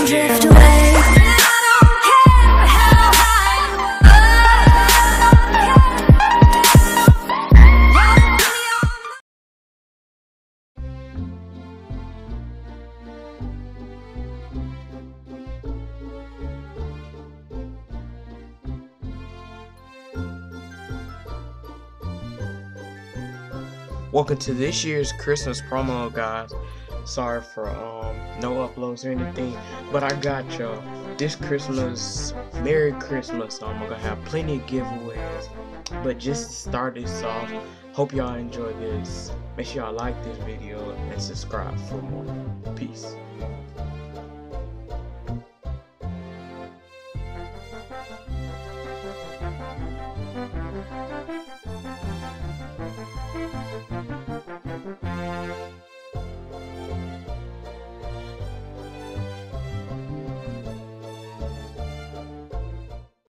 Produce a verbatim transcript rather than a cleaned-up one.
drift away. Welcome to this year's Christmas promo, guys. Sorry for um no uploads or anything, but I got y'all this Christmas. Merry Christmas. Um, I'm gonna have plenty of giveaways, but just to start this off, hope y'all enjoy this. Make sure y'all like this video and subscribe for more. Peace.